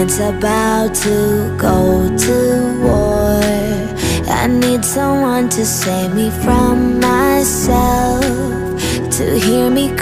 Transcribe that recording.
it's about to go to war. I need someone to save me from myself, to hear me